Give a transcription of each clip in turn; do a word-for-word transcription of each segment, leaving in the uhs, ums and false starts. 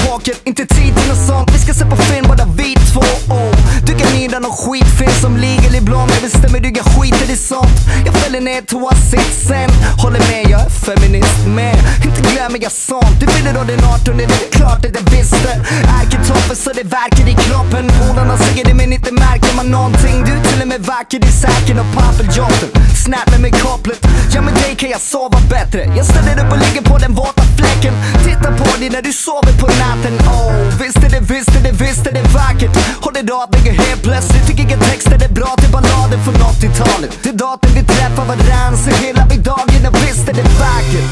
vaken, inte tid till något sånt. Vi ska se på film bara vi två. Oh. Du kan nida någon skitfilm som ligger i blond. Jag bestämmer du kan skita i sånt. Jag fäller ner toasitsen. Håller med, jag är feminist med. Inte glömmer jag sånt. Du fyller då den artonde, det är klart att jag visste. Ärketoppen så det verkar i kroppen. Polarna säger det men inte märker man någonting. Du till och med vacker i säken och pappeljotten. Snap med mig kopplet. Ja med dig kan jag sova bättre. Jag ställer upp och ligger på den våta fläcken. Titta på dig när du sover på natten. Oh, visst är det, visst är det, visst är det vackert. Håller dagen helt plötsligt. Tycker jag texten är bra till ballader från åttiotalet. Till datum vi träffar varann så hela vi dagen och visst är det vackert.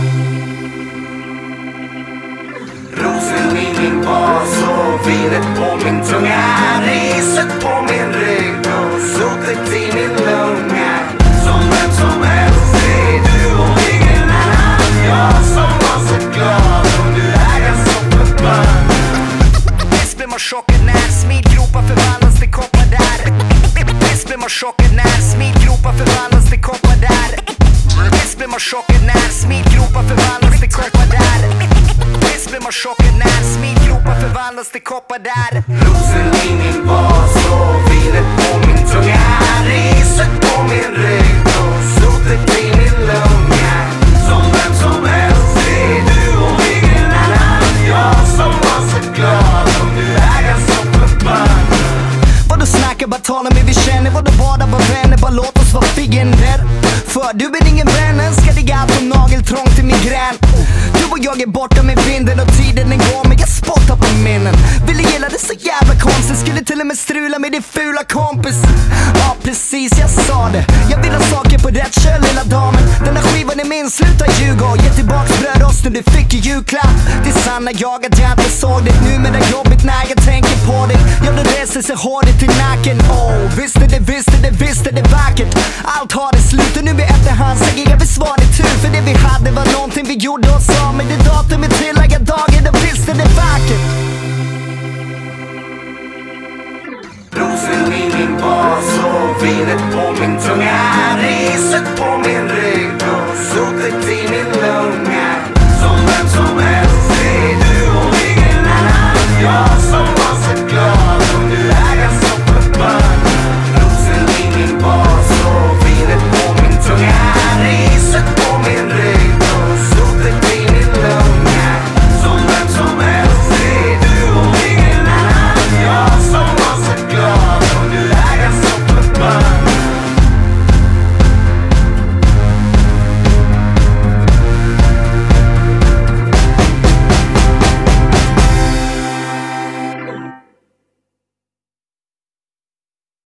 Rosen i min vas och vinet på min tunga. Riset på min rygg och sotet i min lunga. Som vem som helst är du och ingen annan. Jag som var så glad om du äger så förband. Visst blir man chockad när smidgropar förvandlas till koppar där. Visst blir man chockad när smidgropar förvandlas till koppar där. Visst blir man chockad när smidgropar förvandlas till koppar där. Visst blir man chockad när smidgropar förvandlas till koppar där. Rosen i min vas och vinet på min tunga. Riset på min rygg och sotet i min lunga. Som vem som helst är du och ingen annan. Jag som var så glad om du äger så förbannad. Vadå snackar, bara tala med vi känner. Vadå bada, bara vänner, bara låt oss vara fiender. För du är ingen vän, ska ligga allt på nageltrång till migrän. Du och jag är borta med vinden och tiden den går. Men jag spottar på minnen. Ville gilla det så jävla konstigt. Skulle till och med strula med din fula kompis. Ja precis, jag sa det. Jag vill ha saker på rätt köl lilla damen. Den här skivan är min, sluta ljuga. Och ge tillbaks brödrosten du fick i julklapp. Det är sanna jag att jag inte såg det. Nu med det jobbigt när jag tänker på det. Jag då reser sig håret till nacken. Oh, visst är det, visst är det, visst är det vackert. Allt har det slut och nu i efterhand säger jag vi svarade tur. För det vi hade var någonting vi gjorde och sa. Men det datumet till